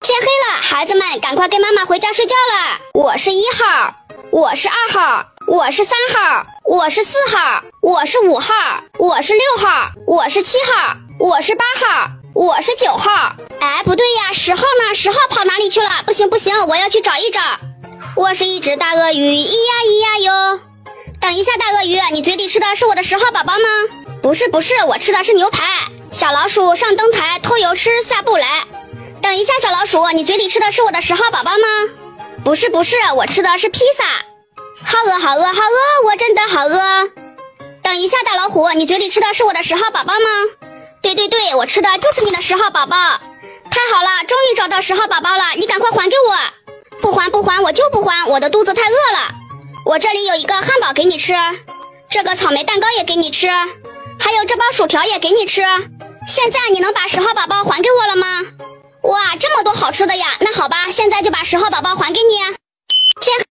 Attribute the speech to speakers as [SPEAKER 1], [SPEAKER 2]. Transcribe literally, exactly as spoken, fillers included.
[SPEAKER 1] 天黑了，孩子们赶快跟妈妈回家睡觉了。我是一号，我是二号，我是三号，我是四号，我是五号，我是六号，我是七号，我是八号，我是九号。哎，不对呀，十号呢？十号跑哪里去了？不行不行，我要去找一找。我是一只大鳄鱼，咿呀咿呀哟。等一下，大鳄鱼，你嘴里吃的是我的十号宝宝吗？不是不是，我吃的是牛排。小老鼠上灯台，偷油吃下不来。等一下，小老鼠，你嘴里吃的是我的十号宝宝吗？不是不是，我吃的是披萨。好饿好饿好饿，我真的好饿。等一下，大老虎，你嘴里吃的是我的十号宝宝吗？对对对，我吃的就是你的十号宝宝。太好了，终于找到十号宝宝了，你赶快还给我。不还不还，我就不还，我的肚子太饿了。我这里有一个汉堡给你吃，这个草莓蛋糕也给你吃，还有这包薯条也给你吃。现在你能把十号宝宝还给我了吗？哇，这么多好吃的呀！那好吧，现在就把十号宝宝还给你。天